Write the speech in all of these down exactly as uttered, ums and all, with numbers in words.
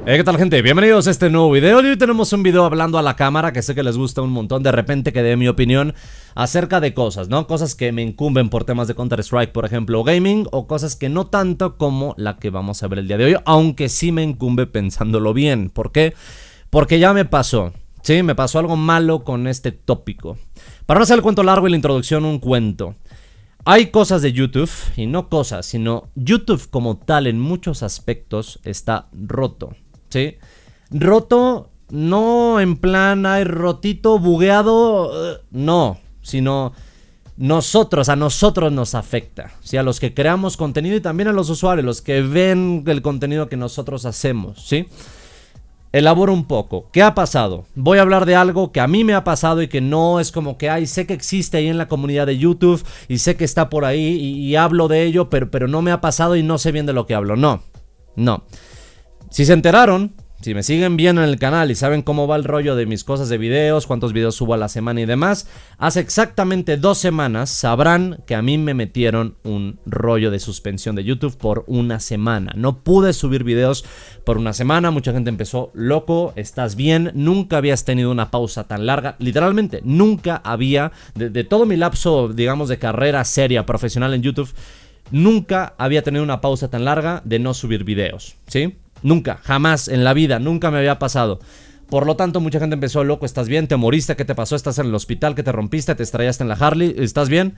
Eh, ¿Qué tal, gente? Bienvenidos a este nuevo video. Hoy tenemos un video hablando a la cámara que sé que les gusta un montón. De repente que dé mi opinión acerca de cosas, ¿no? Cosas que me incumben por temas de Counter-Strike, por ejemplo, o gaming, o cosas que no tanto como la que vamos a ver el día de hoy, aunque sí me incumbe pensándolo bien. ¿Por qué? Porque ya me pasó, ¿sí? Me pasó algo malo con este tópico. Para no hacer el cuento largo y la introducción, un cuento. Hay cosas de YouTube, y no cosas, sino YouTube como tal en muchos aspectos está roto, ¿sí? Roto no en plan, hay rotito, bugueado, uh, no, sino nosotros, a nosotros nos afecta, ¿sí? A los que creamos contenido y también a los usuarios, los que ven el contenido que nosotros hacemos, ¿sí? Elaboro un poco. ¿Qué ha pasado? Voy a hablar de algo que a mí me ha pasado y que no es como que, ay, sé que existe ahí en la comunidad de YouTube y sé que está por ahí y, y hablo de ello, pero, pero no me ha pasado y no sé bien de lo que hablo. No, no. Si se enteraron, si me siguen bien en el canal y saben cómo va el rollo de mis cosas de videos, cuántos videos subo a la semana y demás, hace exactamente dos semanas sabrán que a mí me metieron un rollo de suspensión de YouTube por una semana. No pude subir videos por una semana, mucha gente empezó, loco, ¿estás bien? Nunca habías tenido una pausa tan larga, literalmente, nunca había, de, de todo mi lapso, digamos, de carrera seria, profesional en YouTube, nunca había tenido una pausa tan larga de no subir videos, ¿sí? Nunca, jamás en la vida, nunca me había pasado. Por lo tanto, mucha gente empezó, loco, ¿estás bien? ¿Te moriste? ¿Qué te pasó? ¿Estás en el hospital? ¿Qué te rompiste? ¿Te estrellaste en la Harley? ¿Estás bien?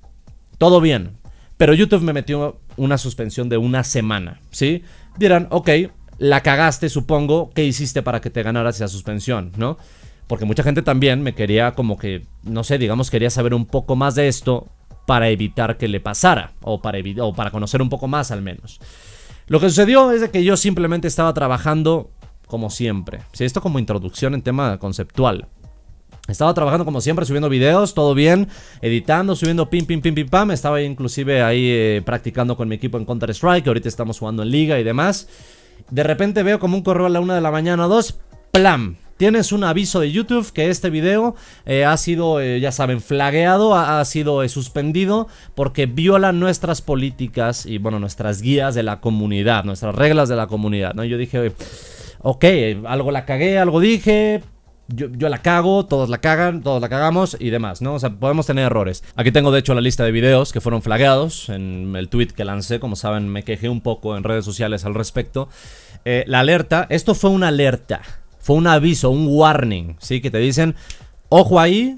Todo bien. Pero YouTube me metió una suspensión de una semana, ¿sí? Dirán, ok, la cagaste, supongo. ¿Qué hiciste para que te ganaras esa suspensión, no? Porque mucha gente también me quería como que, no sé, digamos, quería saber un poco más de esto para evitar que le pasara. O para, o para conocer un poco más, al menos. Lo que sucedió es de que yo simplemente estaba trabajando como siempre. ¿Sí? Esto como introducción en tema conceptual. Estaba trabajando como siempre, subiendo videos, todo bien, editando, subiendo pim, pim, pim, pim, pam. Estaba inclusive ahí eh, practicando con mi equipo en Counter-Strike, que ahorita estamos jugando en liga y demás. De repente veo como un correo a la una de la mañana, dos, ¡plam! Tienes un aviso de YouTube que este video eh, ha sido, eh, ya saben, flagueado, ha, ha sido eh, suspendido porque viola nuestras políticas y, bueno, nuestras guías de la comunidad, nuestras reglas de la comunidad, ¿no? Yo dije, ok, algo la cagué, algo dije, yo, yo la cago, todos la cagan, todos la cagamos y demás, ¿no? O sea, podemos tener errores. Aquí tengo, de hecho, la lista de videos que fueron flagueados en el tweet que lancé. Como saben, me quejé un poco en redes sociales al respecto. Eh, la alerta, esto fue una alerta. Fue un aviso, un warning, ¿sí? Que te dicen, ojo ahí,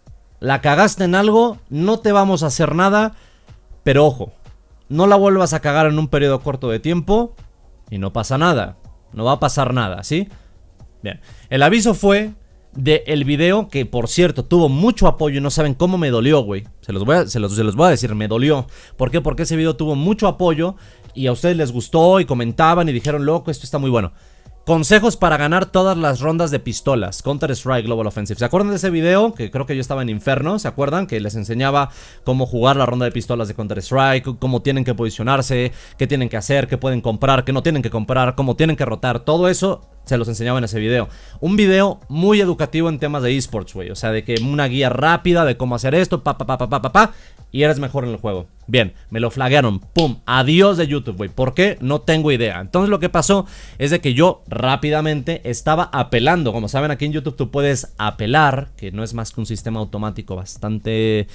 la cagaste en algo, no te vamos a hacer nada, pero ojo, no la vuelvas a cagar en un periodo corto de tiempo y no pasa nada, no va a pasar nada, ¿sí? Bien, el aviso fue del video que, por cierto, tuvo mucho apoyo y no saben cómo me dolió, güey. Se los voy a, se los, se los voy a decir, me dolió. ¿Por qué? Porque ese video tuvo mucho apoyo y a ustedes les gustó y comentaban y dijeron, loco, esto está muy bueno. Consejos para ganar todas las rondas de pistolas, Counter-Strike Global Offensive. ¿Se acuerdan de ese video? Que creo que yo estaba en Inferno, ¿se acuerdan? Que les enseñaba cómo jugar la ronda de pistolas de Counter-Strike, cómo tienen que posicionarse, qué tienen que hacer, qué pueden comprar, qué no tienen que comprar, cómo tienen que rotar. Todo eso se los enseñaba en ese video. Un video muy educativo en temas de esports, güey. O sea, de que una guía rápida de cómo hacer esto, pa, pa, pa, pa, pa, pa, pa, y eres mejor en el juego. Bien, me lo flaguearon, pum, adiós de YouTube, güey. ¿Por qué? No tengo idea. Entonces lo que pasó es de que yo rápidamente estaba apelando. Como saben, aquí en YouTube tú puedes apelar, que no es más que un sistema automático bastante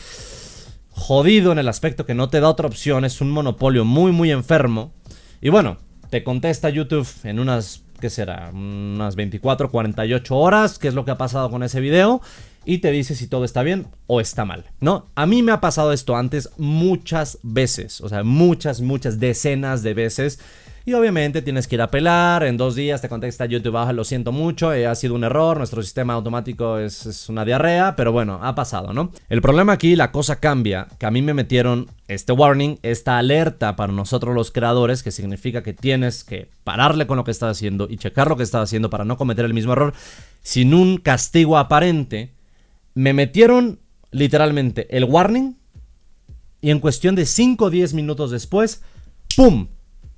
jodido en el aspecto que no te da otra opción. Es un monopolio muy, muy enfermo. Y bueno, te contesta YouTube en unas, ¿qué será? Unas veinticuatro, cuarenta y ocho horas, que es lo que ha pasado con ese video. Y te dice si todo está bien o está mal, ¿no? A mí me ha pasado esto antes muchas veces. O sea, muchas, muchas, decenas de veces. Y obviamente tienes que ir a apelar. En dos días te contesta YouTube, baja, lo siento mucho, eh, ha sido un error, nuestro sistema automático es, es una diarrea. Pero bueno, ha pasado, ¿no? El problema aquí, la cosa cambia, que a mí me metieron este warning, esta alerta para nosotros los creadores, que significa que tienes que pararle con lo que estás haciendo y checar lo que estás haciendo para no cometer el mismo error sin un castigo aparente. Me metieron literalmente el warning y en cuestión de cinco o diez minutos después, ¡pum!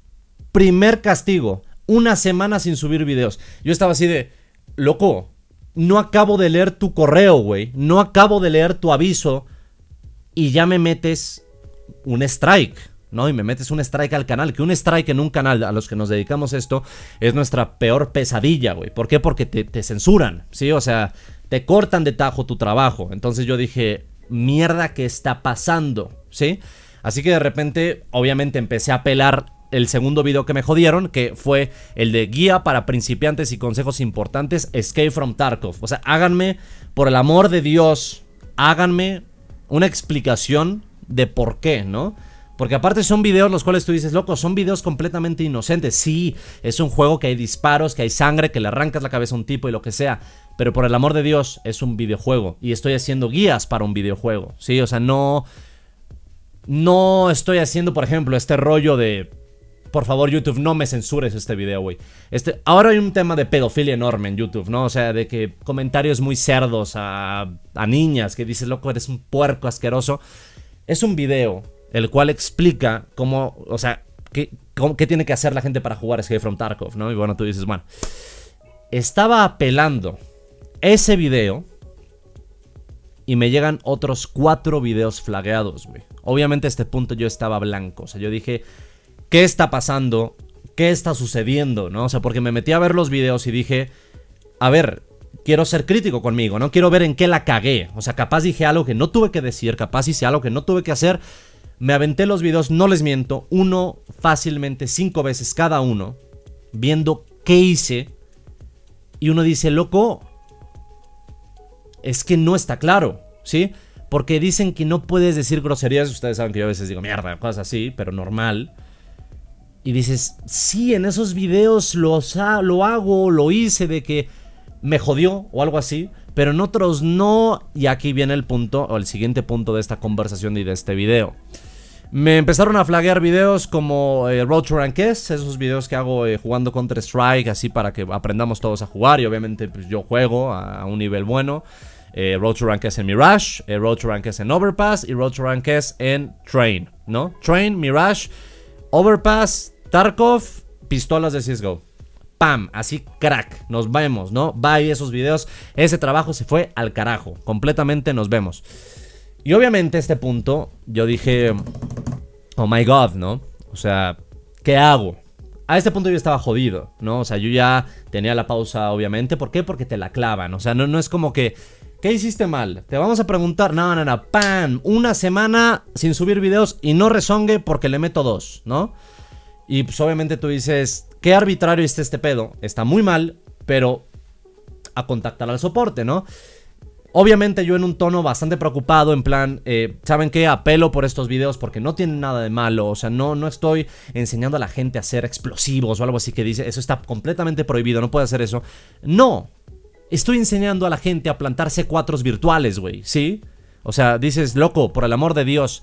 Primer castigo, una semana sin subir videos. Yo estaba así de, loco, no acabo de leer tu correo, güey. No acabo de leer tu aviso y ya me metes un strike. ¿no? Y me metes un strike al canal, que un strike en un canal a los que nos dedicamos esto es nuestra peor pesadilla, güey. ¿Por qué? Porque te, te censuran, ¿sí? O sea, te cortan de tajo tu trabajo. Entonces yo dije, mierda, ¿qué está pasando? ¿Sí? Así que de repente, obviamente empecé a pelar el segundo video que me jodieron, que fue el de guía para principiantes y consejos importantes, Escape from Tarkov. O sea, háganme, por el amor de Dios, háganme una explicación de por qué, ¿no? Porque aparte son videos los cuales tú dices, loco, son videos completamente inocentes. Sí, es un juego que hay disparos, que hay sangre, que le arrancas la cabeza a un tipo y lo que sea. Pero por el amor de Dios, es un videojuego. Y estoy haciendo guías para un videojuego, ¿sí? O sea, no... No estoy haciendo, por ejemplo, este rollo de... Por favor, YouTube, no me censures este video, güey. Este, ahora hay un tema de pedofilia enorme en YouTube, ¿no? O sea, de que comentarios muy cerdos a, a niñas, que dices, loco, eres un puerco asqueroso. Es un video el cual explica cómo, o sea, qué, cómo, qué tiene que hacer la gente para jugar Escape from Tarkov, ¿no? Y bueno, tú dices, bueno, estaba apelando ese video y me llegan otros cuatro videos flagueados, güey. Obviamente a este punto yo estaba blanco, o sea, yo dije... ¿Qué está pasando? ¿Qué está sucediendo? ¿No? O sea, porque me metí a ver los videos y dije, a ver, quiero ser crítico conmigo, ¿no? Quiero ver en qué la cagué. O sea, capaz dije algo que no tuve que decir, capaz hice algo que no tuve que hacer. Me aventé los videos, no les miento, uno fácilmente, cinco veces cada uno, viendo qué hice. Y uno dice, loco, es que no está claro, ¿sí? Porque dicen que no puedes decir groserías. Ustedes saben que yo a veces digo mierda, cosas así, pero normal. Y dices, sí, en esos videos lo, lo hago, lo hice de que me jodió o algo así, pero en otros no. Y aquí viene el punto, o el siguiente punto de esta conversación y de este video. Me empezaron a flaguear videos como eh, Road to Rank S, esos videos que hago eh, jugando Counter Strike, así para que aprendamos todos a jugar. Y obviamente pues, yo juego a, a un nivel bueno. eh, Road to Rank S en Mirage, eh, Road to Rank S en Overpass y Road to Rank S en Train, ¿no? Train, Mirage, Overpass, Tarkov, pistolas de C S G O. Pam, así crack, nos vemos, ¿no? Bye esos videos, ese trabajo se fue al carajo, completamente nos vemos. Y obviamente a este punto yo dije, oh my god, ¿no? O sea, ¿qué hago? A este punto yo estaba jodido, ¿no? O sea, yo ya tenía la pausa, obviamente. ¿Por qué? Porque te la clavan, o sea, no, no es como que... ¿Qué hiciste mal? Te vamos a preguntar. No, no, no, ¡pam! Una semana sin subir videos y no rezongue porque le meto dos, ¿no? Y pues obviamente tú dices, qué arbitrario está este pedo. Está muy mal, pero a contactar al soporte, ¿no? Obviamente yo en un tono bastante preocupado, en plan, eh, ¿saben qué? Apelo por estos videos porque no tienen nada de malo. O sea, no, no estoy enseñando a la gente a hacer explosivos o algo así que dice, eso está completamente prohibido, no puede hacer eso. No. Estoy enseñando a la gente a plantar C cuatro virtuales, güey, ¿sí? O sea, dices, loco, por el amor de Dios.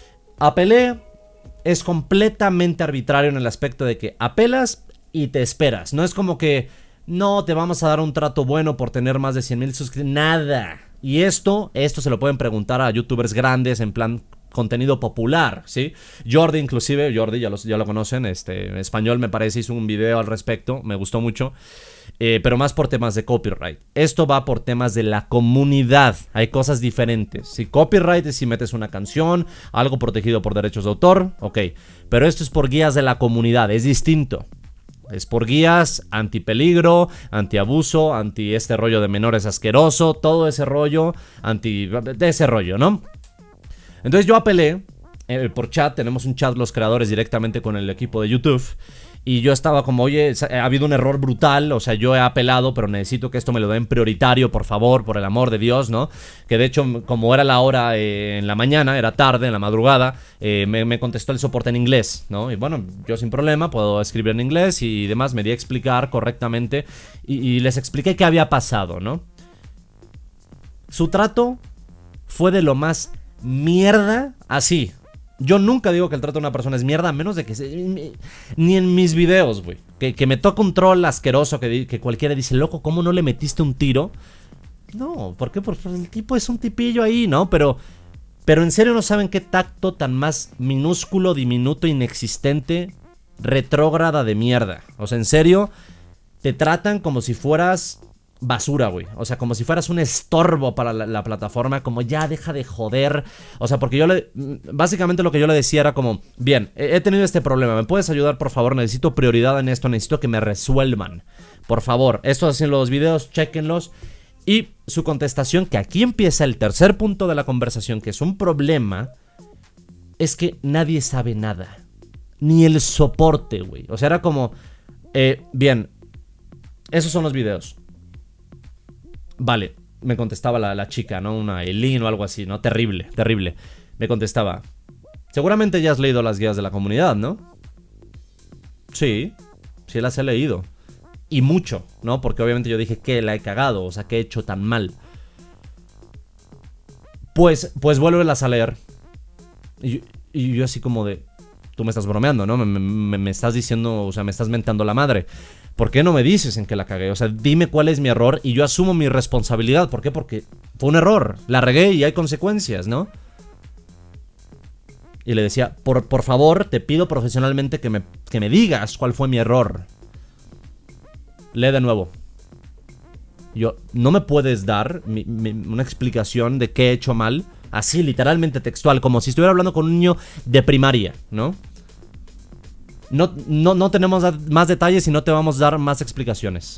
Apelé es completamente arbitrario en el aspecto de que apelas y te esperas. No es como que, no, te vamos a dar un trato bueno por tener más de cien mil suscriptores. Nada. Y esto, esto se lo pueden preguntar a youtubers grandes en plan contenido popular, ¿sí? Jordi inclusive, Jordi ya, los, ya lo conocen, este, en español me parece, hizo un video al respecto, me gustó mucho. Eh, pero más por temas de copyright. Esto va por temas de la comunidad. Hay cosas diferentes. Si copyright es si metes una canción, algo protegido por derechos de autor, ok. Pero esto es por guías de la comunidad, es distinto. Es por guías anti-peligro, anti-abuso, anti este rollo de menores asqueroso, todo ese rollo, anti... de ese rollo, ¿no? Entonces yo apelé eh, por chat, tenemos un chat los creadores directamente con el equipo de YouTube. Y yo estaba como, oye, ha habido un error brutal, o sea, yo he apelado, pero necesito que esto me lo den prioritario, por favor, por el amor de Dios, ¿no? Que de hecho, como era la hora eh, en la mañana, era tarde, en la madrugada, eh, me, me contestó el soporte en inglés, ¿no? Y bueno, yo sin problema puedo escribir en inglés y demás, me di a explicar correctamente y, y les expliqué qué había pasado, ¿no? Su trato fue de lo más mierda, así. Yo nunca digo que el trato de una persona es mierda, a menos de que... Se, ni en mis videos, güey. Que, que me toca un troll asqueroso que, que cualquiera dice, loco, ¿cómo no le metiste un tiro? No, ¿por qué? Porque el tipo es un tipillo ahí, ¿no? Pero, pero en serio no saben qué tacto tan más minúsculo, diminuto, inexistente, retrógrada de mierda. O sea, en serio, te tratan como si fueras basura, güey. O sea, como si fueras un estorbo para la, la plataforma. Como ya deja de joder. O sea, porque yo le... Básicamente lo que yo le decía era como... Bien, he, he tenido este problema. ¿Me puedes ayudar, por favor? Necesito prioridad en esto. Necesito que me resuelvan. Por favor. Esto hacen los videos. Chéquenlos. Y su contestación, que aquí empieza el tercer punto de la conversación, que es un problema, es que nadie sabe nada. Ni el soporte, güey. O sea, era como... Eh, bien, esos son los videos. Vale, me contestaba la, la chica, ¿no? Una Eileen o algo así, ¿no? Terrible, terrible. Me contestaba: seguramente ya has leído las guías de la comunidad, ¿no? Sí, sí las he leído. Y mucho, ¿no? Porque obviamente yo dije que la he cagado, o sea, que he hecho tan mal. Pues, pues vuélvelas a leer. Y, y yo así como de... Tú me estás bromeando, ¿no? Me, me, me estás diciendo, o sea, me estás mentando la madre. ¿Por qué no me dices en qué la cagué? O sea, dime cuál es mi error y yo asumo mi responsabilidad. ¿Por qué? Porque fue un error. La regué y hay consecuencias, ¿no? Y le decía, por, por favor, te pido profesionalmente que me, que me digas cuál fue mi error. Lee de nuevo. Yo, ¿no me puedes dar mi, mi, una explicación de qué he hecho mal? Así, literalmente textual, como si estuviera hablando con un niño de primaria, ¿no? No, no, no tenemos más detalles y no te vamos a dar más explicaciones.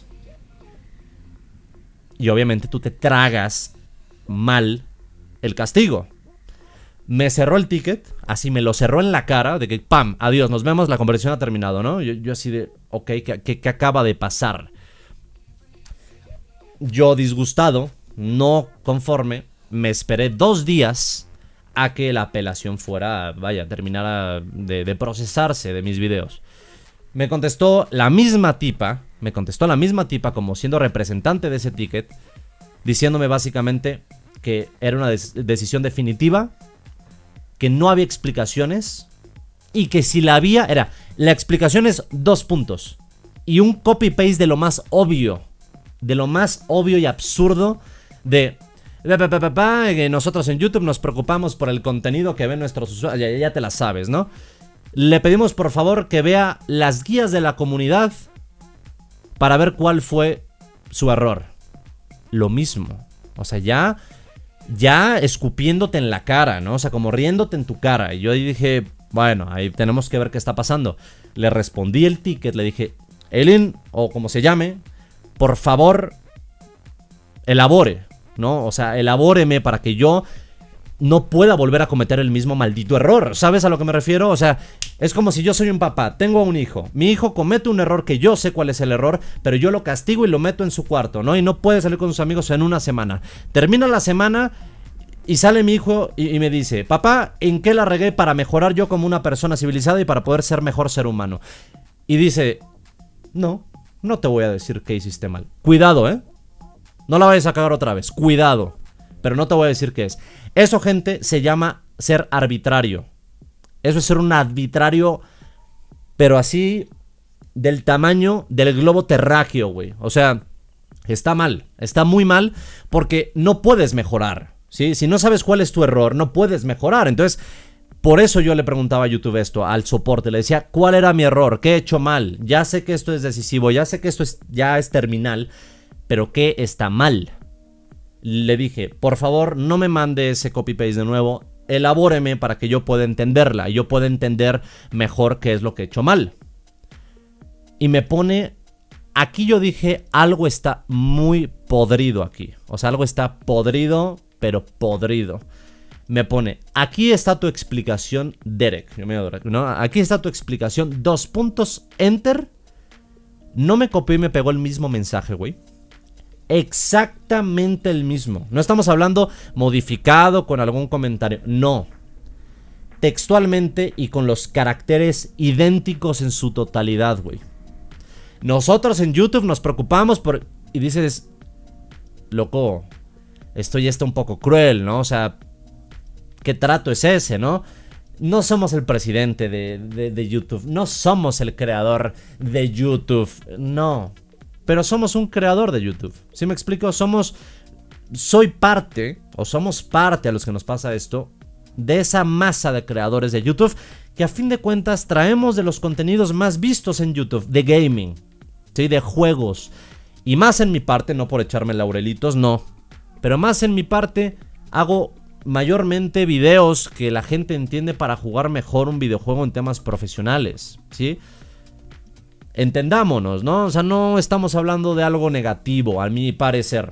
Y obviamente tú te tragas mal el castigo. Me cerró el ticket, así me lo cerró en la cara, de que ¡pam! Adiós, nos vemos, la conversación ha terminado, ¿no? Yo, yo así de, ok, ¿qué, qué, ¿qué acaba de pasar? Yo disgustado, no conforme, me esperé dos días a que la apelación fuera, vaya, terminara de, de procesarse de mis videos. Me contestó la misma tipa, me contestó la misma tipa como siendo representante de ese ticket, diciéndome básicamente que era una des- decisión definitiva, que no había explicaciones y que si la había, era, la explicación es dos puntos y un copy-paste de lo más obvio, de lo más obvio y absurdo de... Que nosotros en YouTube nos preocupamos por el contenido que ven nuestros usuarios. Ya, ya te la sabes, ¿no? Le pedimos por favor que vea las guías de la comunidad para ver cuál fue su error. Lo mismo. O sea, ya, ya escupiéndote en la cara, ¿no? O sea, como riéndote en tu cara. Y yo ahí dije, bueno, ahí tenemos que ver qué está pasando. Le respondí el ticket, le dije, Eileen, o como se llame, por favor, elabore, ¿no? O sea, elabóreme para que yo no pueda volver a cometer el mismo maldito error. ¿Sabes a lo que me refiero? O sea, es como si yo soy un papá, tengo un hijo. Mi hijo comete un error que yo sé cuál es el error, pero yo lo castigo y lo meto en su cuarto, ¿no? Y no puede salir con sus amigos en una semana. Termina la semana y sale mi hijo y, y me dice, papá, ¿en qué la regué para mejorar yo como una persona civilizada y para poder ser mejor ser humano? Y dice, no, no te voy a decir que hiciste mal. Cuidado, ¿eh? No la vayas a cagar otra vez, cuidado. Pero no te voy a decir qué es. Eso, gente, se llama ser arbitrario. Eso es ser un arbitrario, pero así del tamaño del globo terráqueo, güey. O sea, está mal, está muy mal porque no puedes mejorar, ¿sí? Si no sabes cuál es tu error, no puedes mejorar. Entonces, por eso yo le preguntaba a YouTube esto, al soporte. Le decía, ¿cuál era mi error? ¿Qué he hecho mal? Ya sé que esto es decisivo, ya sé que esto es, ya es terminal, pero ¿qué está mal? Le dije, por favor, no me mande ese copy-paste de nuevo, elabóreme para que yo pueda entenderla y yo pueda entender mejor qué es lo que he hecho mal. Y me pone, aquí yo dije, algo está muy podrido aquí. O sea, algo está podrido, pero podrido. Me pone, aquí está tu explicación, Derek. Yo me adoro, ¿no? Aquí está tu explicación, dos puntos, enter. No me copió y me pegó el mismo mensaje, güey. Exactamente el mismo. No estamos hablando modificado con algún comentario. No. Textualmente y con los caracteres idénticos en su totalidad, güey. Nosotros en YouTube nos preocupamos por... Y dices, loco, esto ya está un poco cruel, ¿no? O sea, ¿qué trato es ese, no? No somos el presidente de, de, de YouTube. No somos el creador de YouTube. No. Pero somos un creador de YouTube. ¿Sí me explico? Somos... Soy parte, o somos parte a los que nos pasa esto, de esa masa de creadores de YouTube que a fin de cuentas traemos de los contenidos más vistos en YouTube, de gaming, ¿sí? De juegos. Y más en mi parte, no por echarme laurelitos, no. Pero más en mi parte, hago mayormente videos que la gente entiende para jugar mejor un videojuego en temas profesionales, ¿sí? Entendámonos, ¿no? O sea, no estamos hablando de algo negativo, a mi parecer.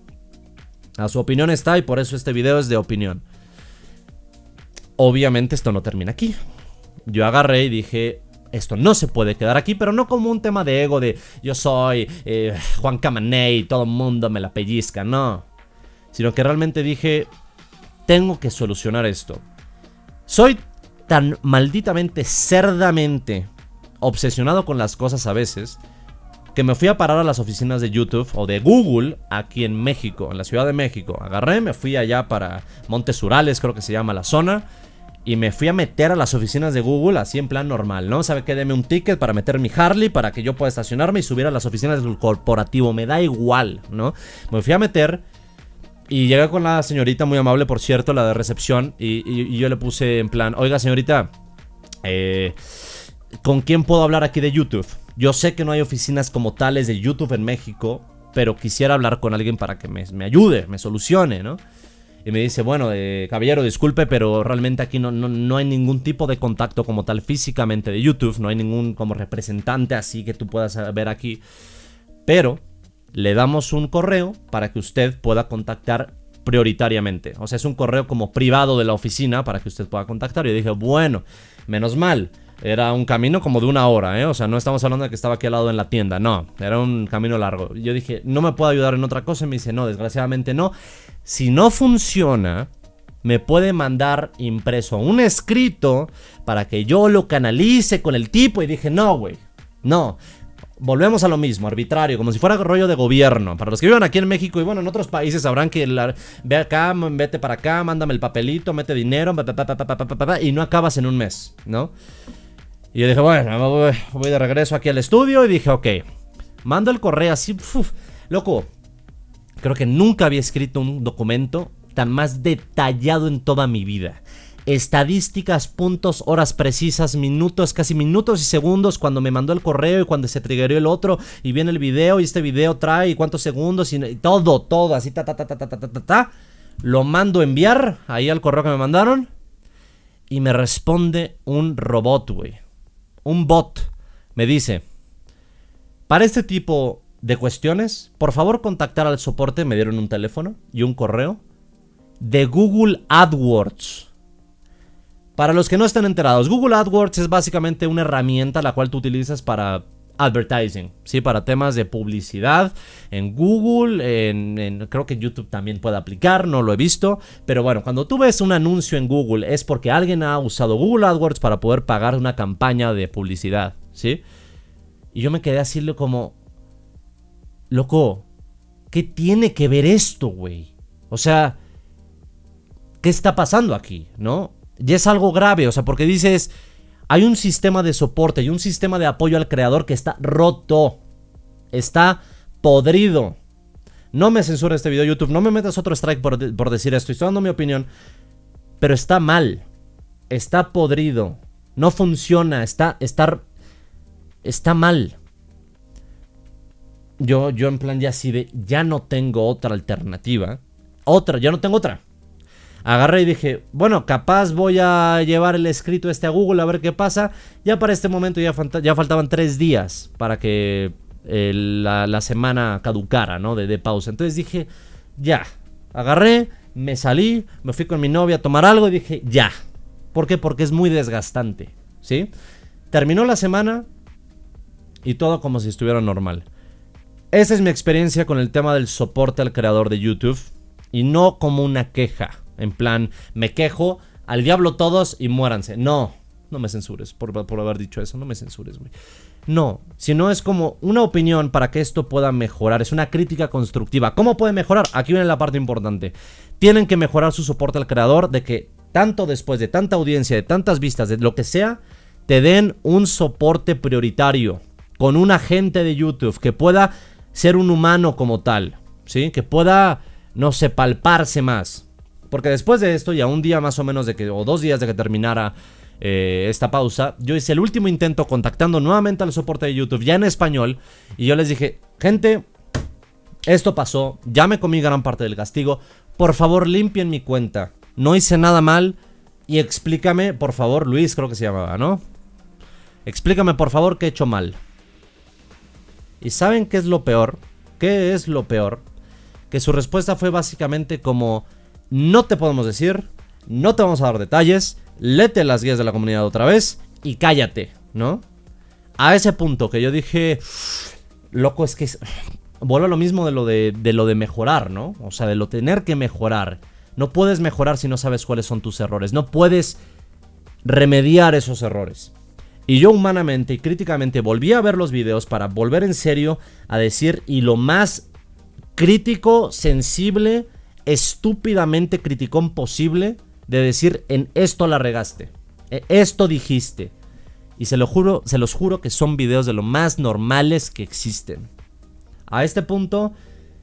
A su opinión está y por eso este video es de opinión. Obviamente esto no termina aquí. Yo agarré y dije, esto no se puede quedar aquí, pero no como un tema de ego de yo soy eh, Juan Camaney y todo el mundo me la pellizca, no. Sino que realmente dije, tengo que solucionar esto. Soy tan malditamente, cerdamente obsesionado con las cosas a veces, que me fui a parar a las oficinas de YouTube o de Google aquí en México, en la Ciudad de México. Agarré, me fui allá para Montes Urales, creo que se llama la zona, y me fui a meter a las oficinas de Google así en plan normal, ¿no? ¿Sabe qué? Deme un ticket para meter mi Harley, para que yo pueda estacionarme y subir a las oficinas del corporativo, me da igual, ¿no? Me fui a meter y llegué con la señorita, muy amable por cierto, la de recepción, y, y, y yo le puse en plan, oiga señorita, eh, ¿con quién puedo hablar aquí de YouTube? Yo sé que no hay oficinas como tales de YouTube en México, pero quisiera hablar con alguien para que me, me ayude, me solucione, ¿no? Y me dice, bueno, eh, caballero, disculpe, pero realmente aquí no, no, no hay ningún tipo de contacto como tal físicamente de YouTube. No hay ningún como representante así que tú puedas ver aquí. Pero le damos un correo para que usted pueda contactar prioritariamente. O sea, es un correo como privado de la oficina para que usted pueda contactar. Y yo dije, bueno, menos mal. Era un camino como de una hora, ¿eh? O sea, no estamos hablando de que estaba aquí al lado en la tienda, no, era un camino largo. Yo dije, ¿no me puedo ayudar en otra cosa? Y me dice, no, desgraciadamente no. Si no funciona, me puede mandar impreso un escrito para que yo lo canalice con el tipo. Y dije, no, güey, no. Volvemos a lo mismo, arbitrario, como si fuera rollo de gobierno. Para los que vivan aquí en México y bueno, en otros países sabrán que la, ve acá, vete para acá, mándame el papelito, mete dinero, y no acabas en un mes, ¿no? Y yo dije, bueno, voy, voy de regreso aquí al estudio y dije, ok, mando el correo así, uf, loco, creo que nunca había escrito un documento tan más detallado en toda mi vida. Estadísticas, puntos, horas precisas, minutos, casi minutos y segundos cuando me mandó el correo y cuando se triggeró el otro y viene el video y este video trae y cuántos segundos y, y todo, todo, así, ta, ta, ta, ta, ta, ta, ta, ta. Lo mando a enviar ahí al correo que me mandaron y me responde un robot, güey. Un bot me dice, para este tipo de cuestiones, por favor contactar al soporte, me dieron un teléfono y un correo, de Google AdWords. Para los que no estén enterados, Google AdWords es básicamente una herramienta la cual tú utilizas para advertising, ¿sí? Para temas de publicidad en Google, en, en, creo que YouTube también puede aplicar, no lo he visto, pero bueno, cuando tú ves un anuncio en Google es porque alguien ha usado Google AdWords para poder pagar una campaña de publicidad, ¿sí? Y yo me quedé así como, loco, ¿qué tiene que ver esto, güey? O sea, ¿qué está pasando aquí, no? Y es algo grave, o sea, porque dices, hay un sistema de soporte y un sistema de apoyo al creador que está roto, está podrido. No me censura este video YouTube, no me metas otro strike por, de por decir esto, estoy dando mi opinión, pero está mal, está podrido, no funciona, está, está, está mal. Yo, yo en plan ya así de, ya no tengo otra alternativa, otra, ya no tengo otra. Agarré y dije, bueno, capaz voy a llevar el escrito este a Google a ver qué pasa. Ya para este momento ya, ya faltaban tres días para que eh, la, la semana caducara, ¿no? De, de pausa. Entonces dije, ya. Agarré, me salí, me fui con mi novia a tomar algo y dije, ya. ¿Por qué? Porque es muy desgastante, ¿sí? Terminó la semana y todo como si estuviera normal. Esa es mi experiencia con el tema del soporte al creador de YouTube y no como una queja. En plan, me quejo, al diablo todos y muéranse. No, no me censures por, por haber dicho eso, no me censures, güey. No, sino es como una opinión para que esto pueda mejorar. Es una crítica constructiva. ¿Cómo puede mejorar? Aquí viene la parte importante. Tienen que mejorar su soporte al creador, de que tanto después de tanta audiencia, de tantas vistas, de lo que sea, te den un soporte prioritario con un agente de YouTube que pueda ser un humano como tal, ¿sí? Que pueda, no sé, palparse más. Porque después de esto, y a un día más o menos de que, o dos días de que terminara eh, esta pausa, yo hice el último intento contactando nuevamente al soporte de YouTube, ya en español, y yo les dije, gente, Esto pasó, ya me comí gran parte del castigo. Por favor, limpien mi cuenta. No hice nada mal. Y explícame, por favor, Luis creo que se llamaba, ¿no? Explícame, por favor, qué he hecho mal. ¿Y saben qué es lo peor? ¿Qué es lo peor? Que su respuesta fue básicamente como: no te podemos decir, no te vamos a dar detalles, léete las guías de la comunidad otra vez y cállate, ¿no? A ese punto que yo dije, loco, es que es... vuelvo a lo mismo de lo de, de lo de mejorar, ¿no? O sea, de lo tener que mejorar. No puedes mejorar si no sabes cuáles son tus errores. No puedes remediar esos errores. Y yo humanamente y críticamente volví a ver los videos para volver en serio a decir, y lo más crítico, sensible, estúpidamente criticón posible, de decir: en esto la regaste, esto dijiste. Y se lo juro, se los juro que son videos de lo más normales que existen. A este punto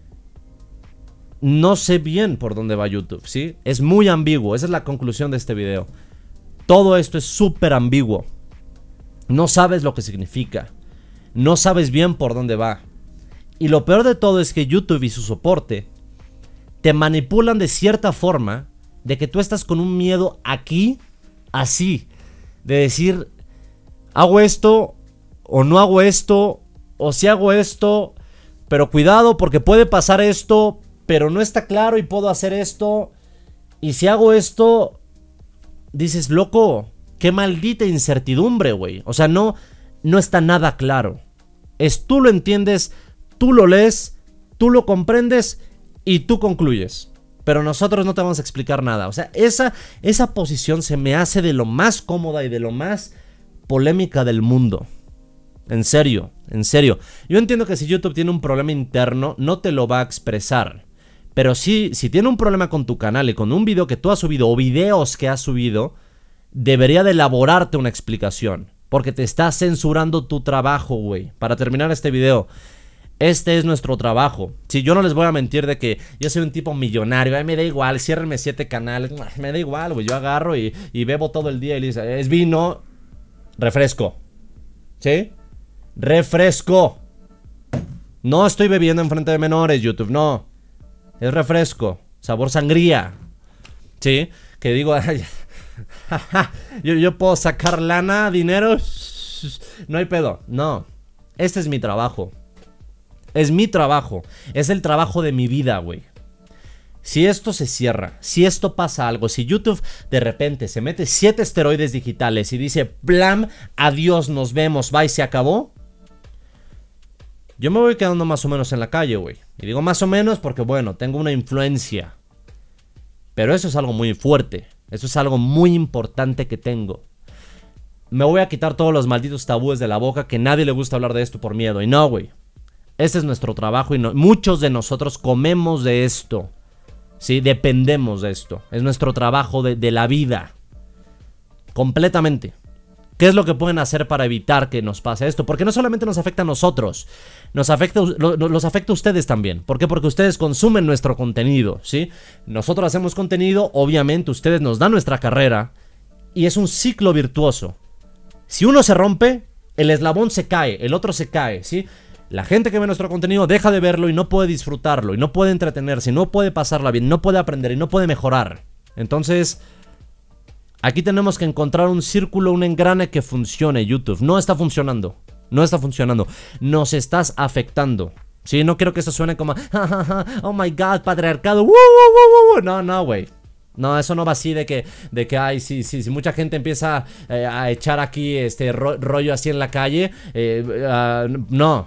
no sé bien por dónde va YouTube, ¿sí? Es muy ambiguo, esa es la conclusión de este video. Todo esto es súper ambiguo. No sabes lo que significa. No sabes bien por dónde va. Y lo peor de todo es que YouTube y su soporte te manipulan de cierta forma, de que tú estás con un miedo aquí, así, de decir: hago esto o no hago esto, o si hago esto, pero cuidado porque puede pasar esto, pero no está claro y puedo hacer esto. Y si hago esto, dices, loco, qué maldita incertidumbre, güey. O sea, no, no está nada claro. Es tú lo entiendes, tú lo lees, tú lo comprendes y tú concluyes. Pero nosotros no te vamos a explicar nada. O sea, esa, esa posición se me hace de lo más cómoda y de lo más polémica del mundo. En serio, en serio. Yo entiendo que si YouTube tiene un problema interno, no te lo va a expresar. Pero sí, si tiene un problema con tu canal y con un video que tú has subido o videos que has subido, debería de elaborarte una explicación. Porque te está censurando tu trabajo, güey. Para terminar este video, este es nuestro trabajo. Si yo no les voy a mentir de que yo soy un tipo millonario, ay, me da igual, ciérrenme siete canales, me da igual, güey. Yo agarro y, y bebo todo el día y le dice, es vino, refresco. ¿Sí? Refresco. No estoy bebiendo enfrente de menores, YouTube, no. Es refresco, sabor sangría. ¿Sí? Que digo, ay, yo, yo puedo sacar lana, dinero, no hay pedo. No, este es mi trabajo. Es mi trabajo, es el trabajo de mi vida, güey. Si esto se cierra, si esto pasa algo, si YouTube de repente se mete siete esteroides digitales y dice, blam, adiós, nos vemos, bye, se acabó, yo me voy quedando más o menos en la calle, güey. Y digo más o menos porque, bueno, tengo una influencia. Pero eso es algo muy fuerte. Eso es algo muy importante que tengo. Me voy a quitar todos los malditos tabúes de la boca, que nadie le gusta hablar de esto por miedo. Y no, güey. Este es nuestro trabajo y no, muchos de nosotros comemos de esto. Sí, dependemos de esto. Es nuestro trabajo de, de la vida. Completamente. ¿Qué es lo que pueden hacer para evitar que nos pase esto? Porque no solamente nos afecta a nosotros, nos afecta, lo, los afecta a ustedes también. ¿Por qué? Porque ustedes consumen nuestro contenido, ¿sí? Nosotros hacemos contenido, obviamente ustedes nos dan nuestra carrera y es un ciclo virtuoso. Si uno se rompe, el eslabón se cae, el otro se cae, ¿sí? La gente que ve nuestro contenido deja de verlo y no puede disfrutarlo, y no puede entretenerse, y no puede pasarla bien, no puede aprender y no puede mejorar. Entonces, aquí tenemos que encontrar un círculo, un engrane que funcione. YouTube no está funcionando, no está funcionando, nos estás afectando. Sí, no quiero que esto suene como ja, ja, ja, oh my god, patriarcado. Uh, uh, uh, uh. No, no, güey. No, eso no va así de que, de que ay, sí, sí, sí, mucha gente empieza eh, a echar aquí este ro rollo así en la calle. Eh, uh, no.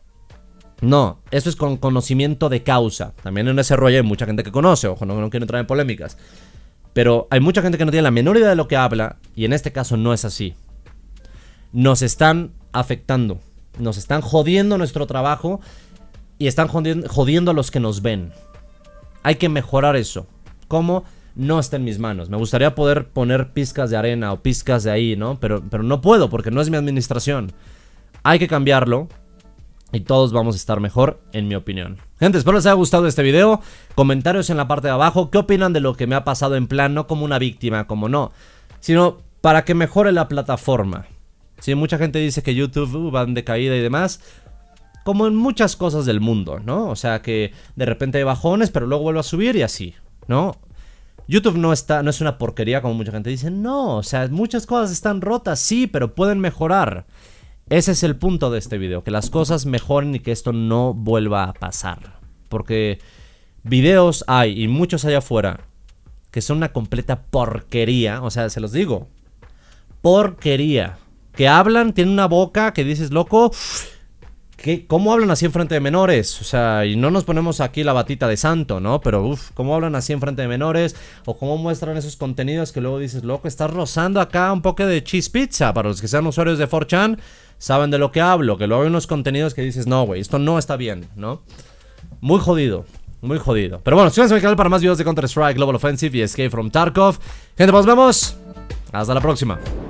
No, eso es con conocimiento de causa. También en ese rollo hay mucha gente que conoce, ojo, no, no quiero entrar en polémicas. Pero hay mucha gente que no tiene la menor idea de lo que habla, y en este caso no es así. Nos están afectando, nos están jodiendo nuestro trabajo y están jodiendo, jodiendo a los que nos ven. Hay que mejorar eso. ¿Cómo? No está en mis manos. Me gustaría poder poner pizcas de arena o pizcas de ahí, ¿no? Pero, pero no puedo porque no es mi administración. Hay que cambiarlo. Y todos vamos a estar mejor, en mi opinión. Gente, espero les haya gustado este video. Comentarios en la parte de abajo. ¿Qué opinan de lo que me ha pasado en plan? No como una víctima, como no, sino para que mejore la plataforma. Sí, mucha gente dice que YouTube uh, va en decaída y demás. como en muchas cosas del mundo, ¿no? O sea, que de repente hay bajones, pero luego vuelve a subir y así, ¿no? YouTube no está, no es una porquería como mucha gente dice, no, o sea, muchas cosas están rotas, sí, pero pueden mejorar. Ese es el punto de este video, que las cosas mejoren y que esto no vuelva a pasar. Porque videos hay, y muchos allá afuera, que son una completa porquería, o sea, se los digo, porquería. Que hablan, tienen una boca que dices, loco, ¿qué, ¿cómo hablan así en frente de menores? O sea, y no nos ponemos aquí la batita de santo, ¿no? Pero, uff, ¿cómo hablan así en frente de menores? O cómo muestran esos contenidos que luego dices, loco, estás rozando acá un poco de cheese pizza. Para los que sean usuarios de cuatro chan, saben de lo que hablo. Que luego hay unos contenidos que dices, no, güey, esto no está bien, ¿no? Muy jodido, muy jodido. Pero bueno, suscríbanse a mi canal para más videos de Counter-Strike, Global Offensive y Escape from Tarkov. Gente, pues nos vemos. Hasta la próxima.